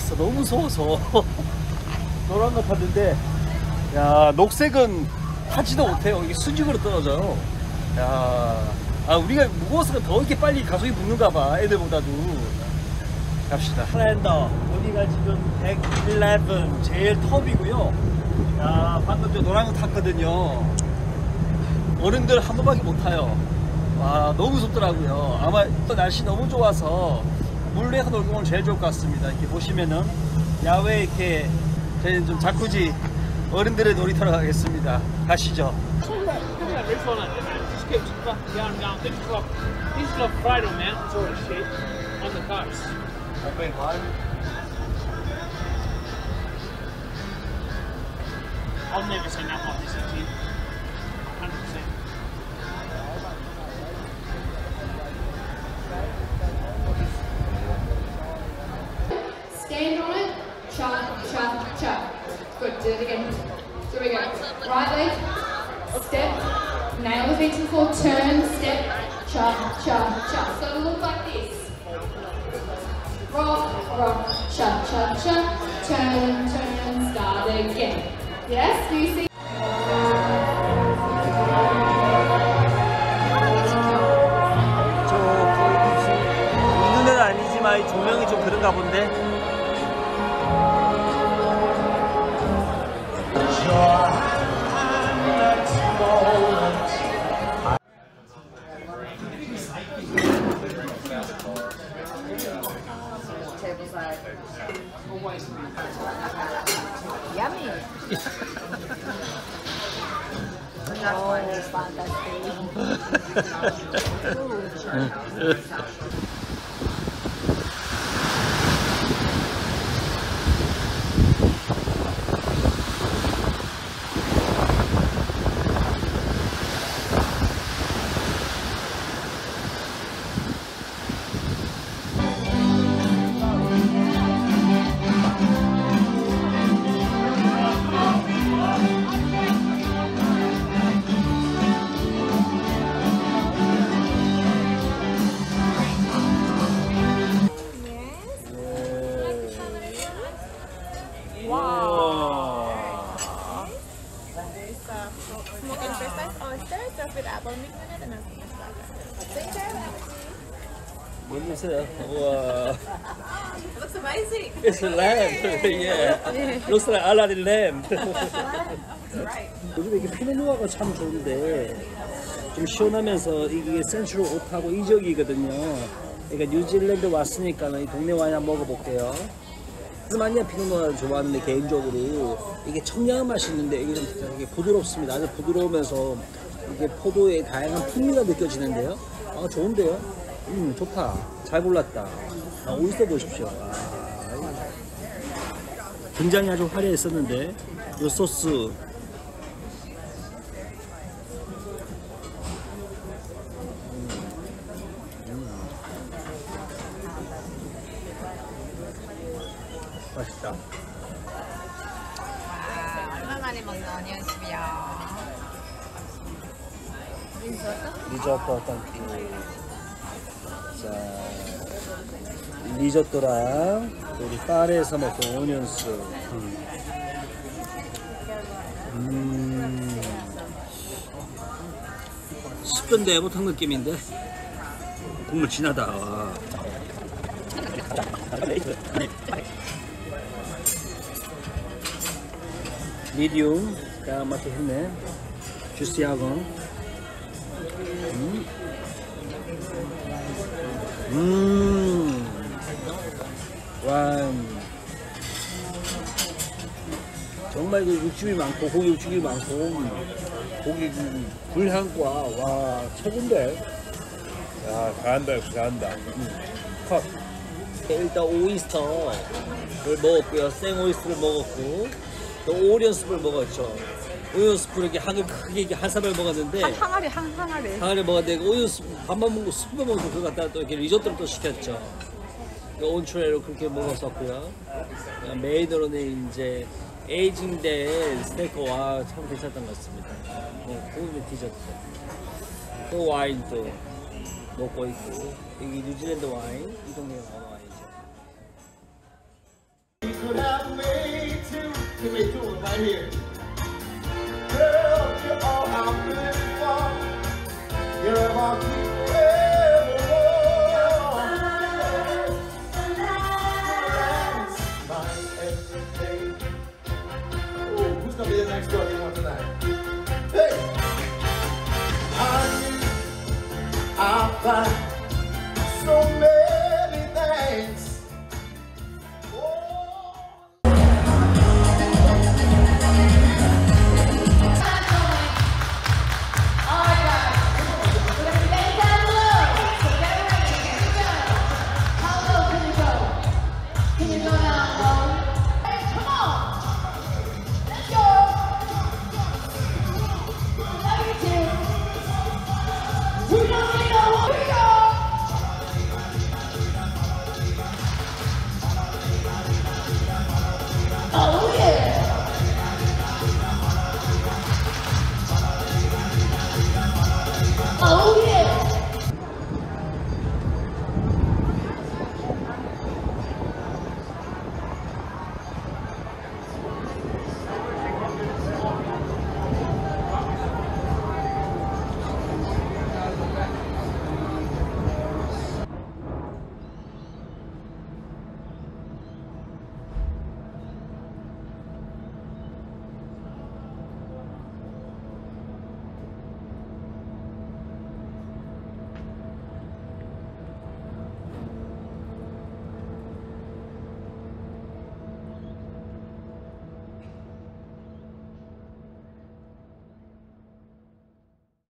탔어. 너무 무서워서. 노란 거 탔는데, 야, 녹색은 타지도 못해요. 이게 수직으로 떨어져요. 야, 아, 우리가 무거워서 더 이렇게 빨리 가속이 붙는가 봐. 애들보다도. 갑시다. 플랜더. 여기가 지금 111 제일 톱이고요. 야, 방금 저 노란 거 탔거든요. 어른들 한 번밖에 못 타요. 와, 너무 무섭더라고요. 아마 또 날씨 너무 좋아서 물에서 놀기 오늘 제일 좋을 것 같습니다. 이렇게 보시면은 야외 이렇게 저희는 좀 자쿠지 어른들의 놀이터로 가겠습니다. 가시죠. I'll never say nothing like this to you. 100%. Stand on it, chop, chop, chop. Good, do it again. Here we go. Right leg, step, nail the feet to the floor, turn, step, chop, chop, chop. So it'll look like this. Rock, rock, chop, chop, chop, turn, turn, start again. Yes, do you see? 이 눈에는 아니지만 이 조명이 좀 그런가 본데. Yummy. That one is fantastic. 뭔 냄새야? 우와. It looks amazing. It's a lamb. Yeah. Looks like Aladdin lamb. Right. 요즘에 이게 피노누아가 참 좋은데 좀 시원하면서 이게 센츄럴 오타고 이적이거든요. 그러니까 뉴질랜드 왔으니까 이 동네 와인 한번 먹어볼게요. 타스마니아 피노누아를 좋아하는데 개인적으로 이게 청량한 맛이 있는데 이게 좀 되게 부드럽습니다. 아주 부드러우면서 이게 포도의 다양한 풍미가 느껴지는데요. 아, 좋은데요? 좋다. 잘 골랐다. 아, 오이스터 보십시오. 등장이 아주 화려했었는데 이 소스 맛있다. 얼마만에 먹는 어니언숲이야. 리조또 땡큐. 자, 리조또랑 우리 파레에서 먹고 오니언스. 10전 내못한 느낌인데 국물 진하다. 와. 미디움 까맣게 했네. 주스하고 와, 정말 그 육즙이 많고 고기 육즙이 많고 고기 불향과 와 최고인데. 야, 잘한다, 역시 잘한다. 컷. 일단 오이스터를 먹었고요. 생 오이스터를 먹었고 또 오리온 스프를 먹었죠. 오이온 스프를 이렇게 크게 이렇게 한 사발 먹었는데 항아리 먹었는데 오이온 스프 밥만 먹고 스프 먹고 그거 갖다가 또 이렇게 리조또를 또 시켰죠. 온트레로 그렇게 먹었었고요. 메인으로는 이제 에이징된 스테이크와 참 괜찮던 것 같습니다. 고기 디저트 또 와인도 먹고 있고, 여기 뉴질랜드 와인, 이 동네에 나온 와인이죠. could have made two. We made two of them right here. Girl, you're all I'm living for. You're my people ever want. My everything. Ooh, who's gonna be the next girl you want tonight? Hey! I find so many things. Oh yeah! Oh yeah!